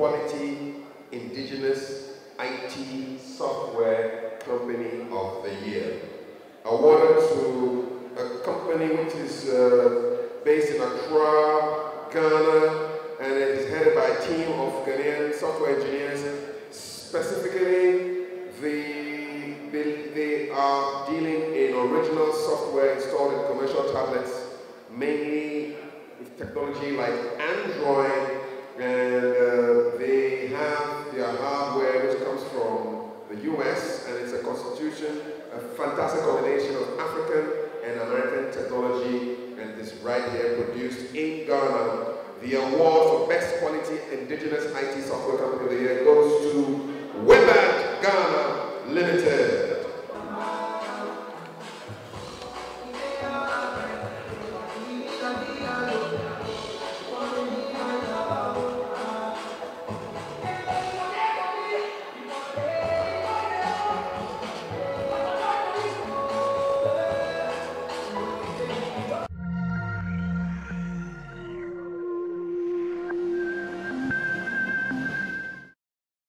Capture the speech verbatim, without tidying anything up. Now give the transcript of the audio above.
Quality Indigenous I T Software Company of the Year. Awarded to a company which is uh, based in Accra, Ghana, and it is headed by a team of Ghanaian software engineers. Specifically, the, they, they are dealing in original software installed in commercial tablets, mainly with technology like Android, and uh, they have their hardware which comes from the U S, and it's a constitution, a fantastic combination of African and American technology, and this right here produced in Ghana. The award for Best Quality Indigenous I T Software Company of the Year goes to